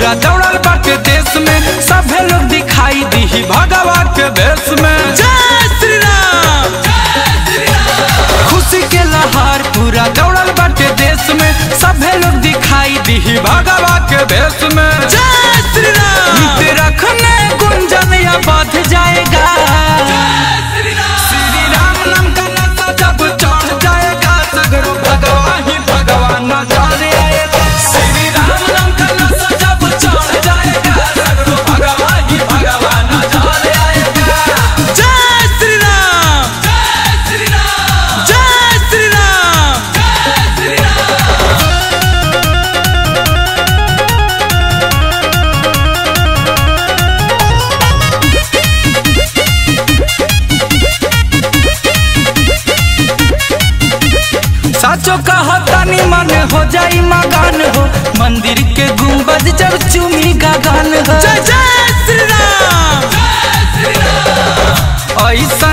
पूरा दौड़ल बाटे देश में, सभे लोग दिखाई दी भगवा के भेष में। जय श्री राम, खुशी के लहर पूरा दौड़ल बाटे देश में, सभे लोग दिखाई दी भगवा के भेष में। जय श्री राम, गीत रखने गुंजन या बध जाएगा। श्री राम नाम का नशा जब चढ़ जाएगा, सगरो भगवा ही भगवान नजर आएगा। श्री राम नाम का नशा जब चढ़ जाएगा, सगरो भगवा ही भगवान नजर आएगा। जय श्री राम, जय श्री राम, जय श्री राम। जय श्री राम। साचो कहतानी मन हो जाई मगन हो, मंदिर के गुंबद जब चूमी गगन हो। जय जय श्री राम, ऐसा